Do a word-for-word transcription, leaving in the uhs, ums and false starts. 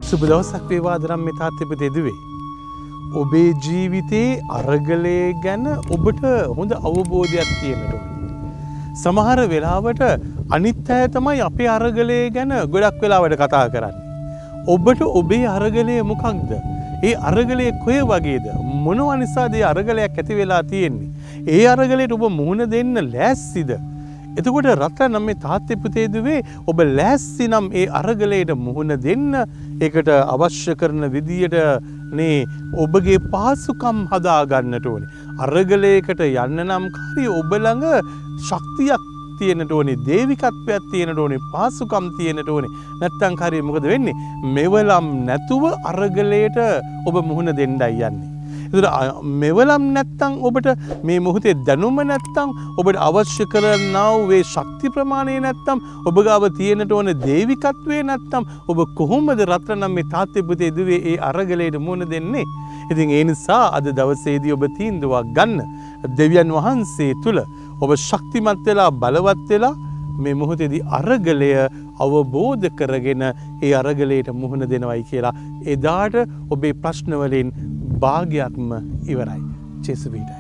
සුබ දවසක් වේවා දරම් මේ තාත්තේ දෙදුවේ. ඔබේ ජීවිතේ අරගලය ගැන ඔබට හොඳ අවබෝධයක් තියෙන්න ඕනේ. සමහර වෙලාවට අනිත් අය තමයි අපේ අරගලය ගැන ගොඩක් වෙලාවට කතා කරන්නේ. ඔබට ඔබේ අරගලය මොකක්ද? ඒ අරගලය කොයි වගේද? මොනවා නිසාද ඒ අරගලයක් ඇති වෙලා තියෙන්නේ? ඒ අරගලයට ඔබ මුහුණ දෙන්න ලෑස්තිද? එතකොට රත්න නම් මේ තාත්තේ පුතේ දුවේ ඔබ ලෑස්ති නම් ඒ අරගලයට මුහුණ දෙන්න ඒකට අවශ්‍ය කරන විදියට නේ ඔබගේ පහසුකම් හදා ගන්නට ඕනේ. අරගලයකට යන්න නම් කාරිය ඔබ ළඟ ශක්තියක් තියෙන්නට ඕනේ, දේවිකත්වයක් තියෙන්නට ඕනේ, පහසුකම් තියෙන්නට ඕනේ. නැත්තම් කාරිය මොකද වෙන්නේ? මෙවලම් නැතුව අරගලයට ඔබ මුහුණ දෙන්නයි යන්නේ. ඒතර මෙවලම් නැත්තම් ඔබට මේ මොහොතේ දැනුම නැත්තම් ඔබට අවශ්‍ය කරනා වූ ඒ ශක්ති ප්‍රමාණය නැත්තම් ඔබ ගාව තියෙන්නට ඕන දේවිකත්වයේ නැත්තම් ඔබ කොහොමද රත්නම් මේ තාත්තේ පුතේ දුවේ ඒ අරගලයට මුහුණ දෙන්නේ? ඉතින් ඒ නිසා අද දවසේදී ඔබ තීන්දුවක් ගන්න. දෙවියන් වහන්සේ තුල ඔබ ශක්තිමත් වෙලා බලවත් වෙලා මේ මොහොතේදී අරගලය අවබෝධ කරගෙන ඒ අරගලයට මුහුණ දෙනවයි කියලා එදාට ඔබේ ප්‍රශ්න වලින් භාගයක්ම ඉවරයි. ජේසුස්